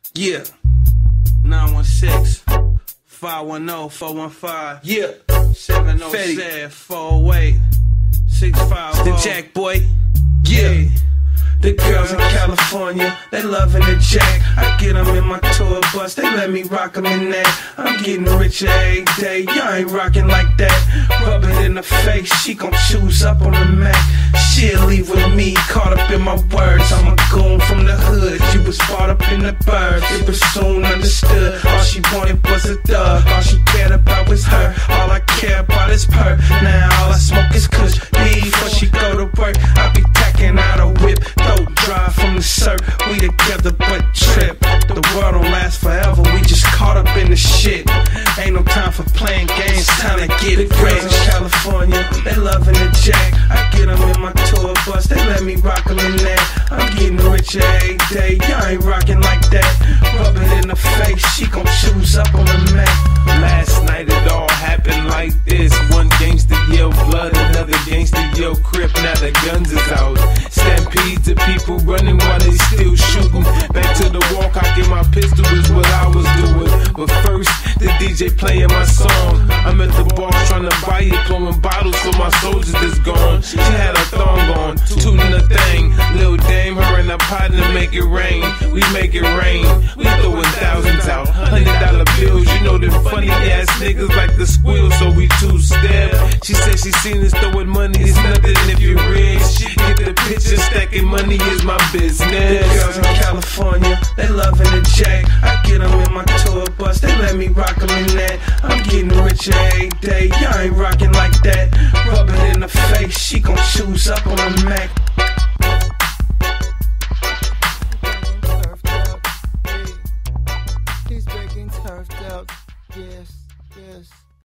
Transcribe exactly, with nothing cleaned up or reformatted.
Yeah. nine one six, five one zero, four one five. Yeah. seven oh seven, four oh eight, six five oh. The Jack Boy. Yeah. The girls in California, they loving the Jack. I get them in my tour bus, they let me rock them in that. I'm getting richer every day, y'all ain't rocking like that. Rub it in the face, she gon' choose up on the Mac. She'll leave with me, caught up in my words. I'm a goon from the hood, she was brought up in the bird. It was soon understood, all she wanted was a thug. All she cared about was her, all I care about is her. Now all I smoke is kush, before she go to work. I be tacking out a whip, throat dry from the surf. We together but trip. The world don't last forever, we just caught up in the shit. Ain't no time for playing games, time to get it rich. In California, they loving the Jack. I get them in my tour bus, they let me rock them in that. I'm getting richer every day, y'all ain't rocking like that. Rub it in the face, she gon' choose up on the Mac. Last night it all happened like this. One gangster yell blood, another gangster yell crip. Now the guns is out. Stampedes of people running while they still shooting. Back to the wall, cocking my pistol is what I was doing. But first, the D J playing my song. I'm at the bar trying to buy it, blowing bottles for my soldiers that's gone. She had her thong on, tooting the thing. Lil Dame, her and her partner make it rain. We make it rain. We throwing thousands out, hundred dollar bills. You know them funny ass niggas like the squeal, so we two-step. She said she seen us throwing money, it's nothing if you're rich. Get the picture, stacking money is my business. The girls in California, they loving the Jack. I get them in my tour bus, they let me rock them in that. I'm getting richer every day, y'all ain't rocking like that. Rub it in the face, she gon' choose up on the Mac. He's breaking turfed out, yes, yes.